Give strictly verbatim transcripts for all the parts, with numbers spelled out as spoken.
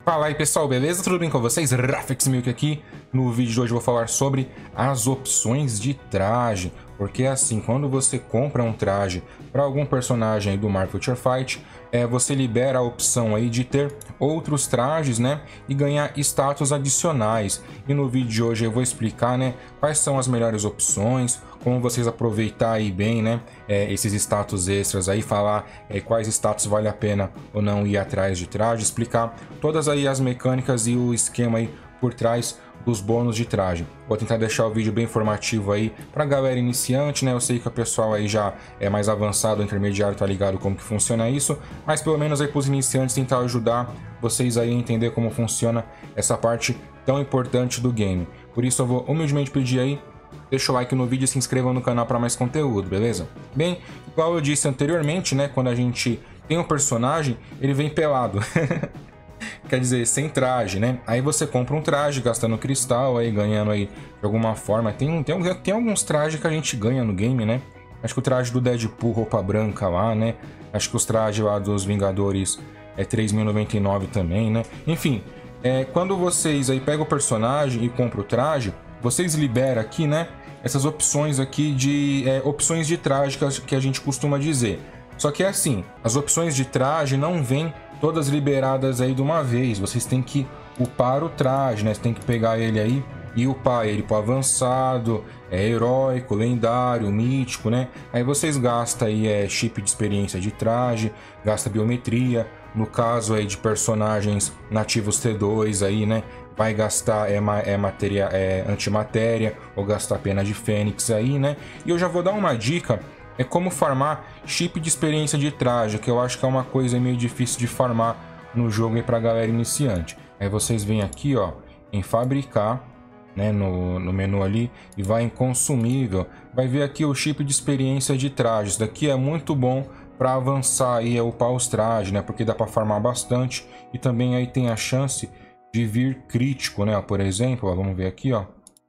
Fala aí pessoal, beleza? Tudo bem com vocês? RafixMilk aqui. No vídeo de hoje eu vou falar sobre as opções de traje. Porque assim, quando você compra um traje para algum personagem aí do Marvel Future Fight, é, você libera a opção aí de ter outros trajes, né? E ganhar status adicionais. E no vídeo de hoje eu vou explicar, né? Quais são as melhores opções, como vocês aproveitar aí bem, né? É, esses status extras aí, falar é, quais status vale a pena ou não ir atrás de traje, explicar todas aí as mecânicas e o esquema aí por trás dos bônus de traje. Vou tentar deixar o vídeo bem informativo aí pra galera iniciante, né? Eu sei que o pessoal aí já é mais avançado, intermediário, tá ligado como que funciona isso, mas pelo menos aí pros iniciantes tentar ajudar vocês aí a entender como funciona essa parte tão importante do game. Por isso eu vou humildemente pedir aí, deixa o like no vídeo e se inscreva no canal para mais conteúdo, beleza? Bem, igual eu disse anteriormente, né? Quando a gente tem um personagem, ele vem pelado. Quer dizer, sem traje, né? Aí você compra um traje, gastando cristal, aí ganhando aí de alguma forma. Tem, tem, tem alguns trajes que a gente ganha no game, né? Acho que o traje do Deadpool, roupa branca lá, né? Acho que os trajes lá dos Vingadores é três mil e noventa e nove também, né? Enfim, é, quando vocês aí pegam o personagem e compram o traje, vocês liberam aqui, né? Essas opções aqui de... É, opções de traje que a gente costuma dizer. Só que é assim, as opções de traje não vêm todas liberadas aí de uma vez. Vocês têm que upar o traje, né? Você tem que pegar ele aí e upar ele pro avançado, é heróico, lendário, mítico, né? Aí vocês gastam aí é, chip de experiência de traje, gasta biometria. No caso aí de personagens nativos T dois aí, né? Vai gastar é, é matéria, é antimatéria ou gastar pena de fênix aí, né? E eu já vou dar uma dica. É como farmar chip de experiência de traje, que eu acho que é uma coisa meio difícil de farmar no jogo aí pra galera iniciante. Aí vocês vêm aqui, ó, em fabricar, né, no, no menu ali, e vai em consumível. Vai ver aqui o chip de experiência de traje. Isso daqui é muito bom para avançar aí, é upar os trajes, né, porque dá para farmar bastante. E também aí tem a chance de vir crítico, né, por exemplo, ó, vamos ver aqui, ó.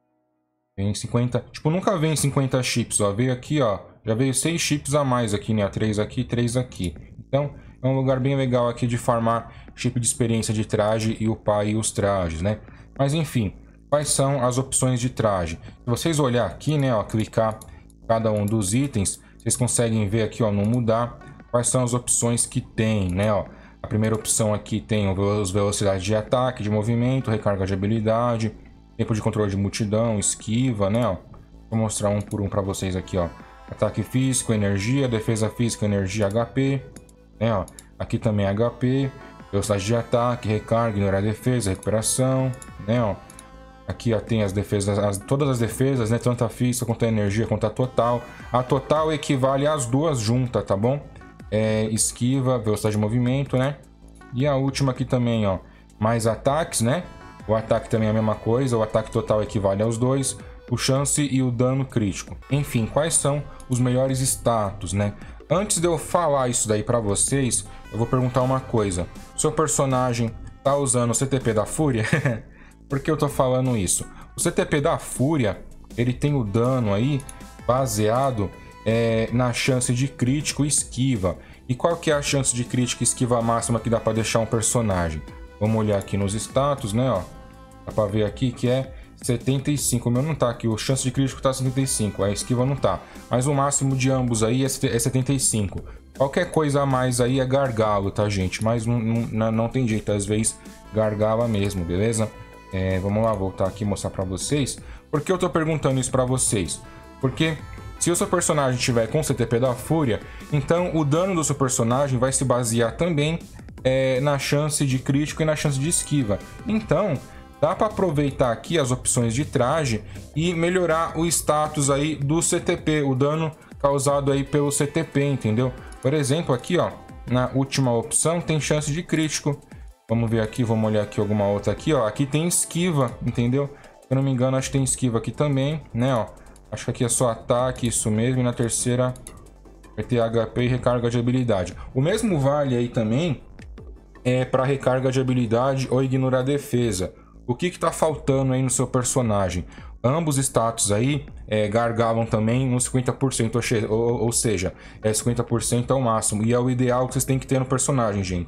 Vem cinquenta, tipo, nunca vem cinquenta chips, ó, veio aqui, ó. Já veio seis chips a mais aqui, né? três aqui, três aqui. Então, é um lugar bem legal aqui de farmar chip de experiência de traje e upar aí os trajes, né? Mas, enfim, quais são as opções de traje? Se vocês olhar aqui, né? Ó, clicar cada um dos itens, vocês conseguem ver aqui, ó, no mudar, quais são as opções que tem, né? Ó, a primeira opção aqui tem os velocidades de ataque, de movimento, recarga de habilidade, tempo de controle de multidão, esquiva, né? Ó, vou mostrar um por um para vocês aqui, ó. Ataque físico, energia, defesa física, energia, H P, né, ó. Aqui também H P, velocidade de ataque, recarga, ignorar defesa, recuperação, né, ó. Aqui ó, tem as defesas, as, todas as defesas, né, tanto a física quanto a energia, quanto a total. A total equivale às duas juntas, tá bom? É, esquiva, velocidade de movimento, né? E a última aqui também, ó, mais ataques, né? O ataque também é a mesma coisa, o ataque total equivale aos dois. O chance e o dano crítico. Enfim, quais são os melhores status, né? Antes de eu falar isso daí pra vocês, eu vou perguntar uma coisa. Seu personagem tá usando o C T P da Fúria? Por que eu tô falando isso? O C T P da Fúria, ele tem o dano aí baseado é, na chance de crítico e esquiva. E qual que é a chance de crítico e esquiva máxima que dá pra deixar um personagem? Vamos olhar aqui nos status, né? Ó. Dá pra ver aqui que é setenta e cinco, o meu não tá aqui, o chance de crítico tá setenta e cinco, a esquiva não tá. Mas o máximo de ambos aí é setenta e cinco. Qualquer coisa a mais aí é gargalo, tá, gente? Mas não, não, não tem jeito, às vezes gargala mesmo, beleza? É, vamos lá, voltar aqui e mostrar pra vocês. Por que eu tô perguntando isso pra vocês? Porque se o seu personagem tiver com C T P da Fúria, então o dano do seu personagem vai se basear também é, na chance de crítico e na chance de esquiva. Então, dá para aproveitar aqui as opções de traje e melhorar o status aí do C T P, o dano causado aí pelo C T P, entendeu? Por exemplo, aqui, ó, na última opção tem chance de crítico. Vamos ver aqui, vamos olhar aqui alguma outra aqui, ó. Aqui tem esquiva, entendeu? Se eu não me engano, acho que tem esquiva aqui também, né, ó. Acho que aqui é só ataque, isso mesmo, e na terceira vai ter H P e recarga de habilidade. O mesmo vale aí também é para recarga de habilidade ou ignorar defesa. O que que tá faltando aí no seu personagem? Ambos status aí é, gargalam também no cinquenta por cento, ou, ou, ou seja, é cinquenta por cento é o máximo. E é o ideal que vocês têm que ter no personagem, gente.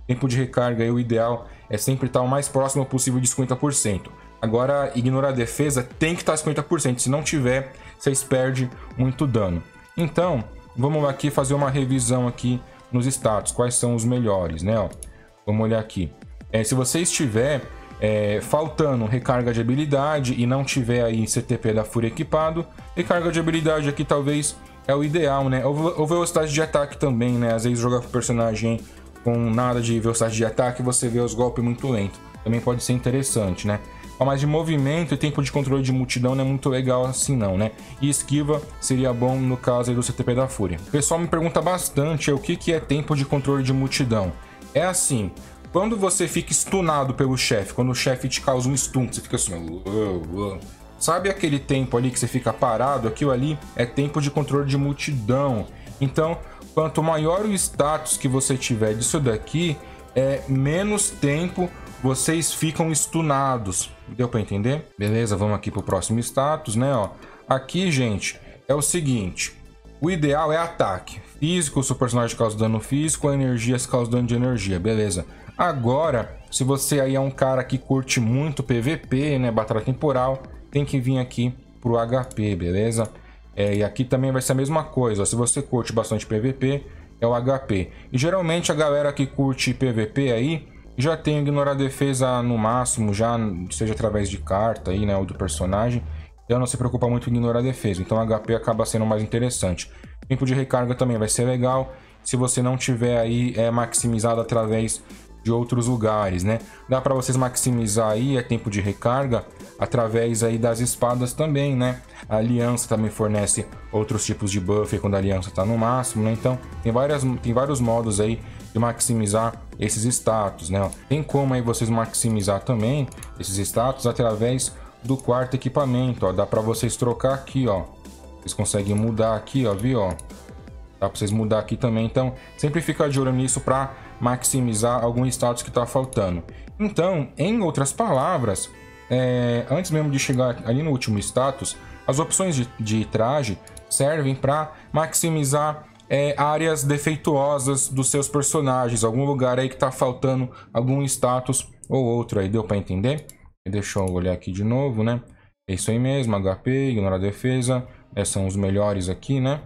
Tempo de recarga aí, o ideal é sempre estar o mais próximo possível de cinquenta por cento. Agora, ignorar a defesa tem que estar cinquenta por cento. Se não tiver, vocês perdem muito dano. Então, vamos aqui fazer uma revisão aqui nos status. Quais são os melhores, né? Ó, vamos olhar aqui. É, se você estiver é, faltando recarga de habilidade e não tiver aí C T P da Fúria equipado, recarga de habilidade aqui talvez é o ideal, né? Ou, ou velocidade de ataque também, né? Às vezes jogar com o personagem com nada de velocidade de ataque, você vê os golpes muito lentos. Também pode ser interessante, né? Mas de movimento e tempo de controle de multidão não é muito legal assim não, né? E esquiva seria bom no caso aí do C T P da Fúria. O pessoal me pergunta bastante o que, que é tempo de controle de multidão. É assim, quando você fica stunado pelo chefe, quando o chefe te causa um stun, você fica assim... Uou, uou. Sabe aquele tempo ali que você fica parado? Aquilo ali é tempo de controle de multidão. Então, quanto maior o status que você tiver disso daqui, é menos tempo vocês ficam stunados. Deu para entender? Beleza, vamos aqui pro próximo status, né? Ó, aqui, gente, é o seguinte. O ideal é ataque. Físico, se o personagem causa dano físico, a energia se causa dano de energia, beleza. Agora, se você aí é um cara que curte muito P V P, né? Batalha temporal, tem que vir aqui pro H P, beleza? É, e aqui também vai ser a mesma coisa. Ó, se você curte bastante P V P, é o H P. E geralmente a galera que curte P V P aí já tem ignorar a defesa no máximo, já seja através de carta aí, né, ou do personagem. Então não se preocupa muito em ignorar a defesa. Então o H P acaba sendo mais interessante. Tempo de recarga também vai ser legal se você não tiver aí é, maximizado através de outros lugares, né? Dá para vocês maximizar aí é tempo de recarga através aí das espadas também, né? A aliança também fornece outros tipos de buff quando a aliança está no máximo, né? Então tem várias, tem vários modos aí de maximizar esses status, né? Tem como aí vocês maximizar também esses status através do quarto equipamento, ó. Dá para vocês trocar aqui, ó. Vocês conseguem mudar aqui, ó, viu, ó? Dá para vocês mudar aqui também, então sempre fica de olho nisso para maximizar algum status que está faltando. Então, em outras palavras, é, antes mesmo de chegar ali no último status, as opções de, de traje servem para maximizar é, áreas defeituosas dos seus personagens, algum lugar aí que está faltando algum status ou outro aí, deu para entender? Deixa eu olhar aqui de novo, né? É isso aí mesmo, H P, ignorar a defesa, é, são os melhores aqui, né?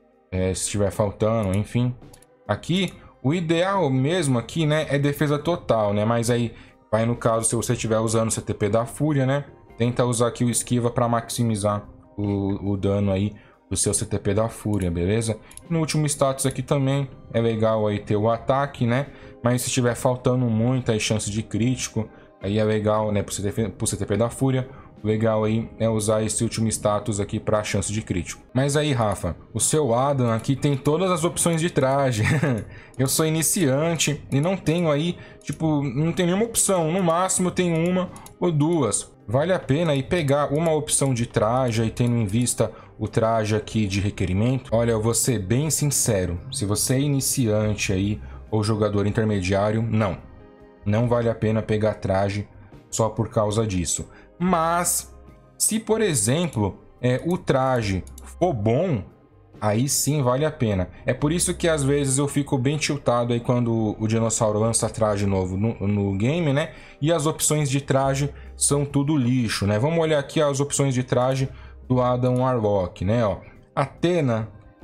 É, se estiver faltando, enfim. Aqui, o ideal mesmo aqui, né, é defesa total, né? Mas aí, vai no caso, se você estiver usando o C T P da Fúria, né? Tenta usar aqui o esquiva para maximizar o, o dano aí do seu C T P da Fúria, beleza? No último status aqui também é legal aí ter o ataque, né? Mas se estiver faltando muito aí chance de crítico, aí é legal, né, pro C T P, pro C T P da Fúria, legal aí é usar esse último status aqui para chance de crítico. Mas aí, Rafa, o seu Adam aqui tem todas as opções de traje. Eu sou iniciante e não tenho aí, tipo, não tem nenhuma opção. No máximo tem uma ou duas. Vale a pena aí pegar uma opção de traje aí tendo em vista o traje aqui de requerimento? Olha, eu vou ser bem sincero. Se você é iniciante aí ou jogador intermediário, não. Não vale a pena pegar traje só por causa disso. Mas, se por exemplo, é, o traje for bom, aí sim vale a pena. É por isso que às vezes eu fico bem tiltado aí quando o dinossauro lança traje novo no, no game, né? E as opções de traje são tudo lixo, né? Vamos olhar aqui as opções de traje do Adam Warlock, né? Ó, Athena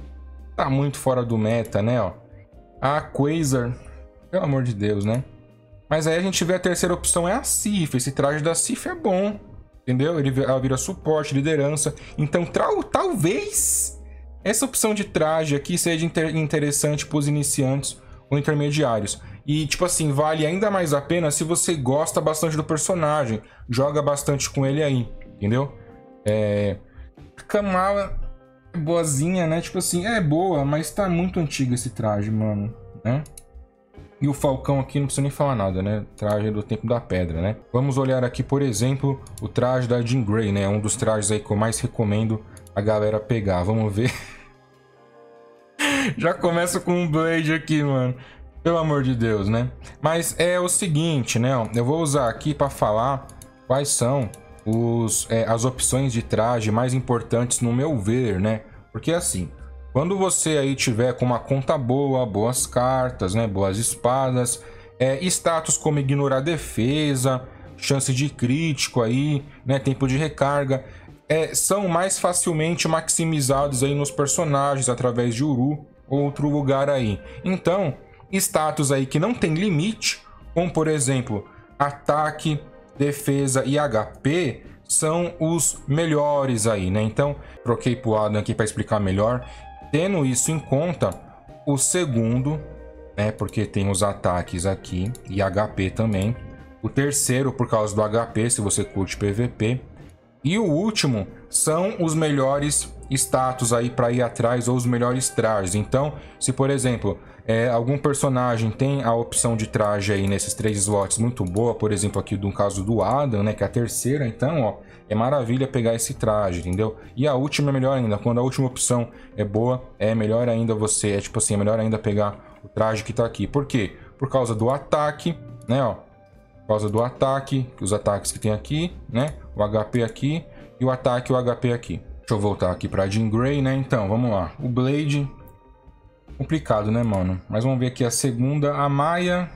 tá muito fora do meta, né? Ó, a Quasar, pelo amor de Deus, né? Mas aí a gente vê a terceira opção é a Sif. Esse traje da Sif é bom, entendeu? Ele, ela vira suporte, liderança. Então, talvez essa opção de traje aqui seja inter interessante para os iniciantes ou intermediários. E, tipo assim, vale ainda mais a pena se você gosta bastante do personagem. Joga bastante com ele aí, entendeu? É... A Kamala é boazinha, né? Tipo assim, é boa, mas tá muito antigo esse traje, mano, né? E o Falcão aqui não precisa nem falar nada, né? Traje do Tempo da Pedra, né? Vamos olhar aqui, por exemplo, o traje da Jean Grey, né? Um dos trajes aí que eu mais recomendo a galera pegar. Vamos ver. Já começa com um Blade aqui, mano. Pelo amor de Deus, né? Mas é o seguinte, né? Eu vou usar aqui para falar quais são os, é, as opções de traje mais importantes no meu ver, né? Porque assim... Quando você aí tiver com uma conta boa, boas cartas, né, boas espadas, É, status como ignorar defesa, chance de crítico aí, né, tempo de recarga, é, são mais facilmente maximizados aí nos personagens através de Uru ou outro lugar aí. Então, status aí que não tem limite, como por exemplo, ataque, defesa e H P, são os melhores aí, né? Então, troquei pro Adam aqui para explicar melhor. Tendo isso em conta, o segundo, né, porque tem os ataques aqui e H P também. O terceiro por causa do H P, se você curte P V P. E o último são os melhores status aí para ir atrás, ou os melhores trajes. Então, se por exemplo, é, algum personagem tem a opção de traje aí nesses três slots muito boa, por exemplo aqui no caso do Adam, né, que é a terceira, então ó, é maravilha pegar esse traje, entendeu? E a última é melhor ainda, quando a última opção é boa, é melhor ainda você, é tipo assim, é melhor ainda pegar o traje que tá aqui. Por quê? Por causa do ataque, né, ó. Por causa do ataque, os ataques que tem aqui, né? O H P aqui e o ataque e o H P aqui. Deixa eu voltar aqui pra Jean Grey, né? Então, vamos lá. O Blade, complicado, né, mano? Mas vamos ver aqui a segunda. A Maia,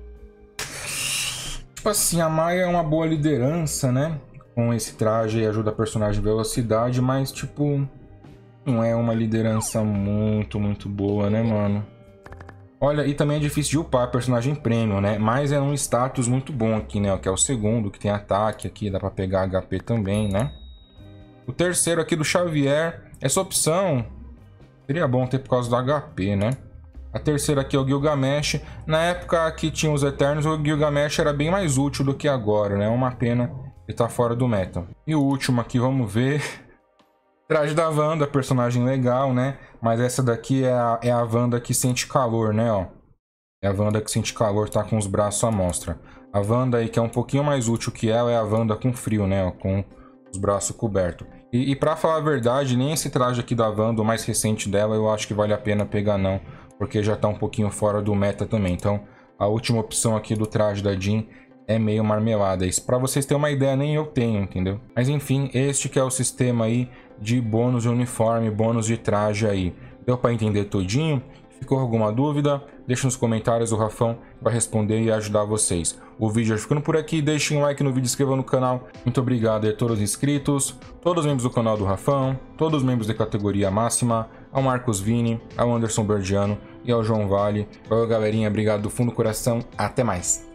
tipo assim, a Maia é uma boa liderança, né? Com esse traje ajuda a personagem em velocidade, mas tipo, não é uma liderança muito, muito boa, né, mano? Olha, e também é difícil de upar personagem premium, né? Mas é um status muito bom aqui, né? Que é o segundo, que tem ataque aqui, dá pra pegar H P também, né? O terceiro aqui do Xavier, essa opção seria bom ter por causa do H P, né? A terceira aqui é o Gilgamesh. Na época que tinha os Eternos, o Gilgamesh era bem mais útil do que agora, né? É uma pena ele tá fora do meta. E o último aqui, vamos ver... Traje da Wanda, personagem legal, né? Mas essa daqui é a, é a Wanda que sente calor, né? Ó. É a Wanda que sente calor, tá com os braços à mostra. A Wanda aí que é um pouquinho mais útil que ela é a Wanda com frio, né? Ó, com os braços cobertos. E, e pra falar a verdade, nem esse traje aqui da Wanda, o mais recente dela, eu acho que vale a pena pegar não. Porque já tá um pouquinho fora do meta também. Então, a última opção aqui do traje da Jean é meio marmelada. Isso pra vocês terem uma ideia, nem eu tenho, entendeu? Mas enfim, este que é o sistema aí de bônus de uniforme, bônus de traje aí. Deu pra entender tudinho? Ficou alguma dúvida? Deixa nos comentários, o Rafão vai responder e ajudar vocês. O vídeo vai ficando por aqui, deixem um like no vídeo, inscrevam no canal. Muito obrigado a todos os inscritos, todos os membros do canal do Rafão, todos os membros da categoria máxima, ao Marcos Vini, ao Anderson Bergiano e ao João Vale. Valeu, galerinha, obrigado do fundo do coração, até mais.